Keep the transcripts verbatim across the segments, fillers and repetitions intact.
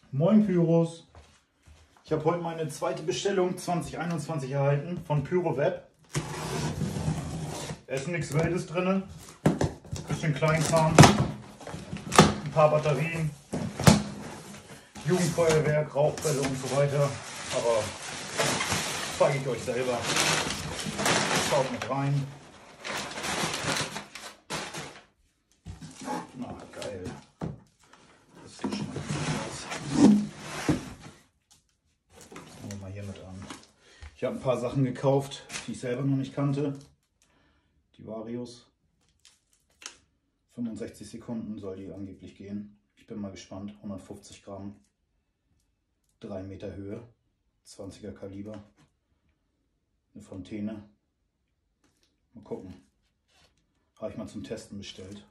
Moin Pyros! Ich habe heute meine zweite Bestellung zwanzig einundzwanzig erhalten von Pyroweb. Da ist nichts Wildes drin, bisschen Kleinkram, ein paar Batterien, Jugendfeuerwerk, Rauchbälle und so weiter. Aber das zeige ich euch selber. Schaut mit rein. Na geil. Das sieht schon mal gut aus. Fangen wir mal hiermit an. Ich habe ein paar Sachen gekauft, die ich selber noch nicht kannte. Die Varius. fünfundsechzig Sekunden soll die angeblich gehen. Ich bin mal gespannt. hundertfünfzig Gramm. drei Meter Höhe. zwanziger Kaliber. Eine Fontäne. Mal gucken. Habe ich mal zum Testen bestellt.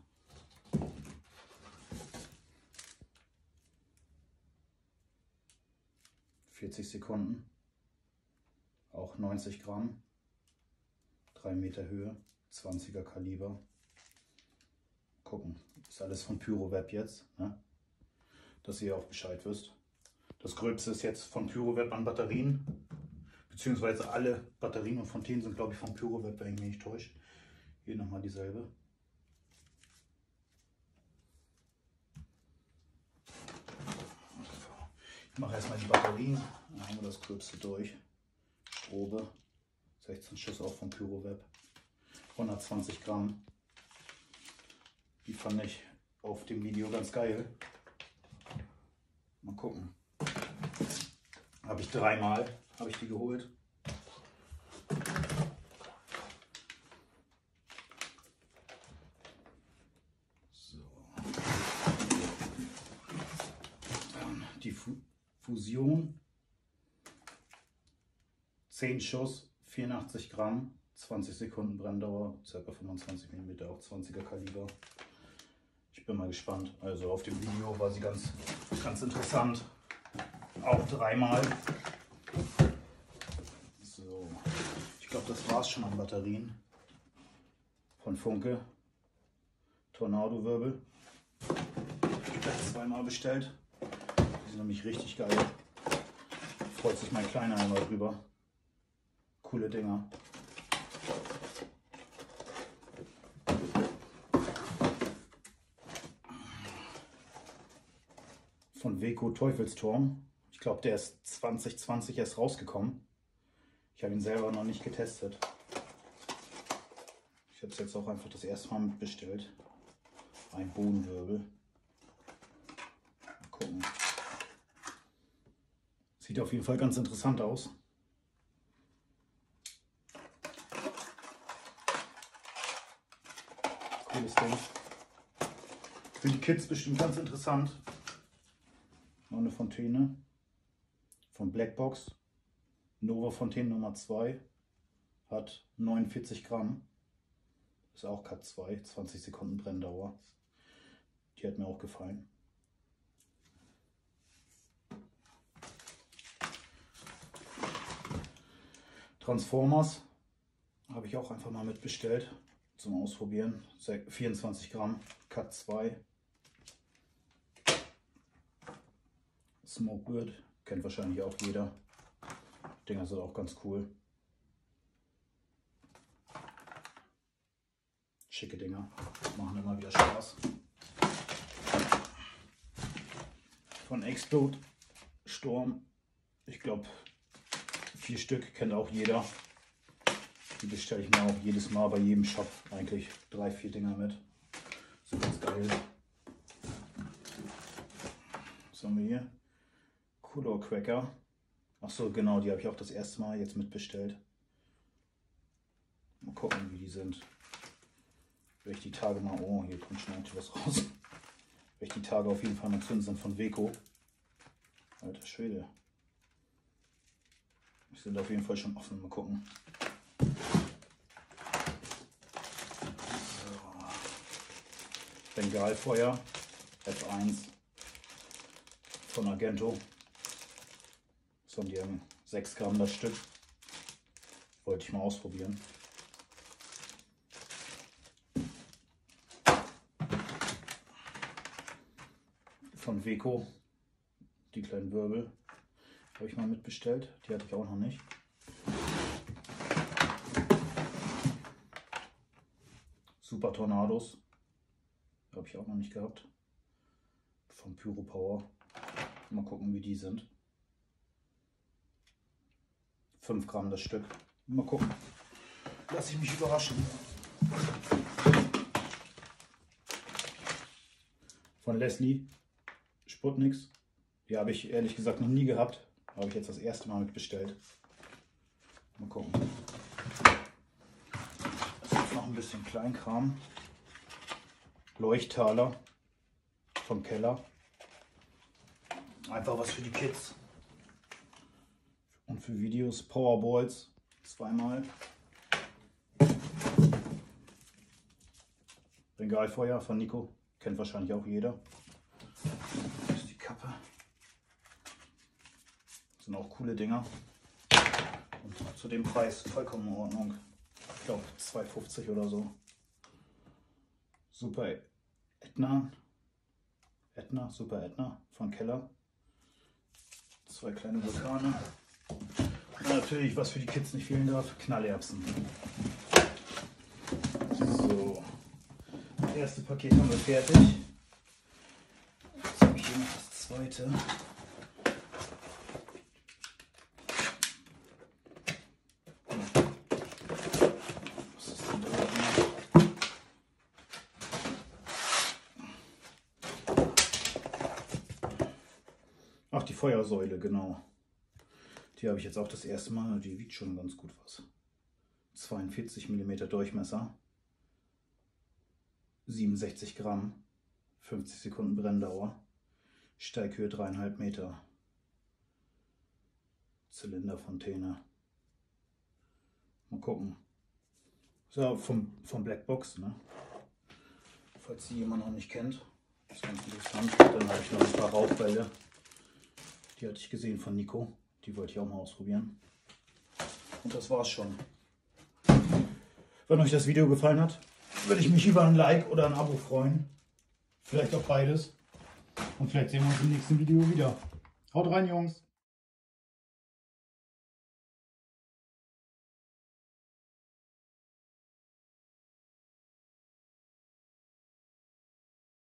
vierzig Sekunden. Auch neunzig Gramm. drei Meter Höhe. zwanziger Kaliber. Gucken. Ist alles von Pyroweb jetzt, ne? Dass ihr auch Bescheid wisst. Das Gröbste ist jetzt von Pyroweb an Batterien. Beziehungsweise alle Batterien und Fontänen sind, glaube ich, von Pyroweb, wenn ich mich nicht täusche. Hier nochmal dieselbe. Ich mache erstmal die Batterien. Dann haben wir das Gröbste durch. Strobe. sechzehn Schuss auch von Pyroweb. hundertzwanzig Gramm. Die fand ich auf dem Video ganz geil. Mal gucken. Habe ich dreimal habe ich die geholt. So. Dann die Fu Fusion. zehn Schuss, vierundachtzig Gramm, zwanzig Sekunden Brenndauer, ca. fünfundzwanzig Millimeter, auch zwanziger Kaliber. Ich bin mal gespannt. Also auf dem Video war sie ganz, ganz interessant. Auch dreimal. So, ich glaube, das war es schon an Batterien. Von Funke. Tornado-Wirbel. Ich habe zweimal bestellt. Die sind nämlich richtig geil. Freut sich mein Kleiner immer drüber. Coole Dinger. Von Weco Teufelsturm. Ich glaube, der ist zwanzig zwanzig erst rausgekommen. Ich habe ihn selber noch nicht getestet. Ich habe es jetzt auch einfach das erste Mal mitbestellt. Ein Bodenwirbel. Mal gucken. Sieht auf jeden Fall ganz interessant aus. Cooles Ding. Für die Kids bestimmt ganz interessant. Noch eine Fontäne von Blackbox. Nova Fontäne Nummer zwei. Hat neunundvierzig Gramm. Ist auch Cut zwei. zwanzig Sekunden Brenndauer. Die hat mir auch gefallen. Transformers habe ich auch einfach mal mitbestellt zum Ausprobieren. vierundzwanzig Gramm, Cut zwei. Smokebird, kennt wahrscheinlich auch jeder. Dinger sind auch ganz cool. Schicke Dinger, machen immer wieder Spaß. Von Explode Storm, ich glaube vier Stück, kennt auch jeder. Die bestelle ich mir auch jedes Mal bei jedem Shop eigentlich drei, vier Dinger mit. Sind ganz geil. Was haben wir hier? Color Cracker. Achso, genau, die habe ich auch das erste Mal jetzt mitbestellt. Mal gucken, wie die sind. Wenn ich die Tage mal. Oh, hier kommt schon eigentlich was raus. Wenn ich die Tage auf jeden Fall mal zünden, sind von Weco. Alter Schwede. Die sind auf jeden Fall schon offen. Mal gucken. So. Bengalfeuer F eins von Argento. So, die haben sechs Gramm das Stück. Wollte ich mal ausprobieren. Von Weco Die kleinen Wirbel habe ich mal mitbestellt. Die hatte ich auch noch nicht. Super Tornados. Habe ich auch noch nicht gehabt. Vom Pyro Power. Mal gucken, wie die sind. fünf Gramm das Stück. Mal gucken. Lass ich mich überraschen. Von Leslie. Sputniks. Die habe ich ehrlich gesagt noch nie gehabt. Habe ich jetzt das erste Mal mitbestellt. Mal gucken. Das ist jetzt noch ein bisschen Kleinkram. Leuchttaler vom Keller. Einfach was für die Kids. Und für Videos. Powerballs. Zweimal. Regalfeuer von Nico. Kennt wahrscheinlich auch jeder. Das ist die Kappe. Das sind auch coole Dinger. Und zu dem Preis vollkommen in Ordnung. Ich glaube zwei fünfzig oder so. Super Ätna. Ätna, Super Ätna von Keller. Zwei kleine Vulkane. Und natürlich, was für die Kids nicht fehlen darf, Knallerbsen. So. Das erste Paket haben wir fertig. Jetzt habe ich hier noch das zweite. Was ist denn da? Ach, die Feuersäule, genau. Die habe ich jetzt auch das erste Mal. Die wiegt schon ganz gut was. zweiundvierzig Millimeter Durchmesser. siebenundsechzig Gramm. fünfzig Sekunden Brenndauer. Steighöhe dreieinhalb Meter. Zylinderfontäne. Mal gucken. So, vom, vom Blackbox, ne? Falls die jemand noch nicht kennt. Das ist ganz interessant. Dann habe ich noch ein paar Rauchbälle. Die hatte ich gesehen von Nico. Die wollte ich auch mal ausprobieren. Und das war's schon. Wenn euch das Video gefallen hat, würde ich mich über ein Like oder ein Abo freuen. Vielleicht auch beides. Und vielleicht sehen wir uns im nächsten Video wieder. Haut rein, Jungs!